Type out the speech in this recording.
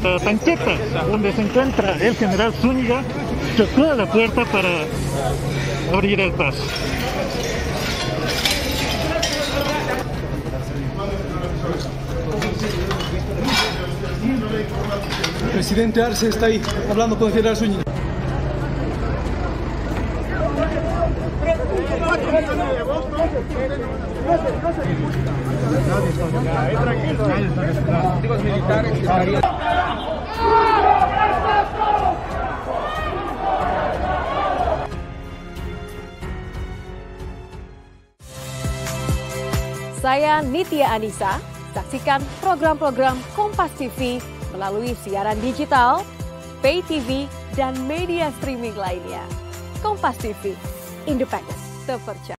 la tanqueta donde se encuentra el general Zúñiga chocó a la puerta para abrir el paso. El presidente Arce está ahí hablando con el general Zúñiga. Saya Nitya Anissa, saksikan program-program Kompas TV melalui siaran digital, pay TV, dan media streaming lainnya. Kompas TV, independen, terpercaya.